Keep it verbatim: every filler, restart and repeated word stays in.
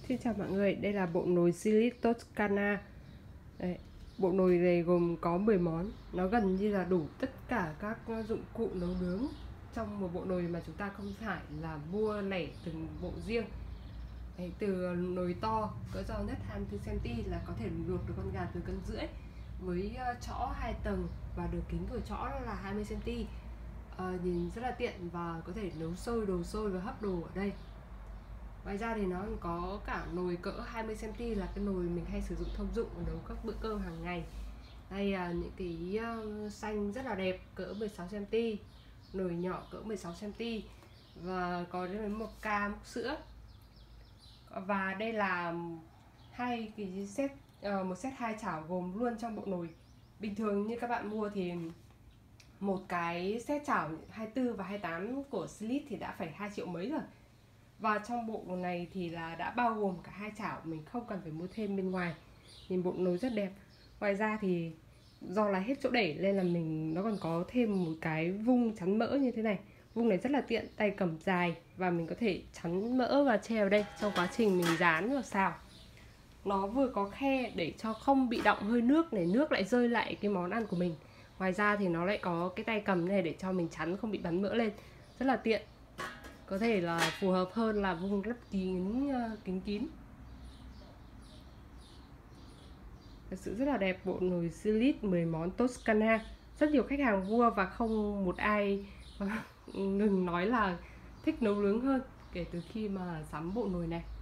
Xin chào mọi người, đây là bộ nồi Silic Toscana. Đấy, bộ nồi này gồm có mười món, nó gần như là đủ tất cả các dụng cụ nấu nướng trong một bộ nồi mà chúng ta không phải là mua lẻ từng bộ riêng. Đấy, từ nồi to cỡ to nhất hai mươi tư xăng-ti-mét là có thể luộc được con gà từ cân rưỡi với chõ hai tầng và đường kính của chõ là hai mươi xăng-ti-mét. À, nhìn rất là tiện và có thể nấu sôi đồ sôi và hấp đồ ở đây. Ngoài ra thì nó còn có cả nồi cỡ hai mươi xăng-ti-mét là cái nồi mình hay sử dụng thông dụng nấu các bữa cơm hàng ngày. Đây là những cái xanh rất là đẹp cỡ mười sáu xăng-ti-mét, nồi nhỏ cỡ mười sáu xăng-ti-mét và có đến một ca múc sữa. Và đây là hai cái set một set hai chảo gồm luôn trong bộ nồi. Bình thường như các bạn mua thì một cái set chảo hai mươi tư và hai mươi tám của Silic thì đã phải hai triệu mấy rồi. Và trong bộ này thì là đã bao gồm cả hai chảo, mình không cần phải mua thêm bên ngoài. Nhìn bộ nồi rất đẹp. Ngoài ra thì do là hết chỗ để nên là mình nó còn có thêm một cái vung chắn mỡ như thế này. Vung này rất là tiện, tay cầm dài và mình có thể chắn mỡ và che vào đây trong quá trình mình rán và xào. Nó vừa có khe để cho không bị đọng hơi nước để nước lại rơi lại cái món ăn của mình. Ngoài ra thì nó lại có cái tay cầm này để cho mình chắn không bị bắn mỡ lên. Rất là tiện. Có thể là phù hợp hơn là vung lắp kín kính kín. Thật sự rất là đẹp bộ nồi Silic mười món Toscana. Rất nhiều khách hàng mua và không một ai ngừng nói là thích nấu nướng hơn kể từ khi mà sắm bộ nồi này.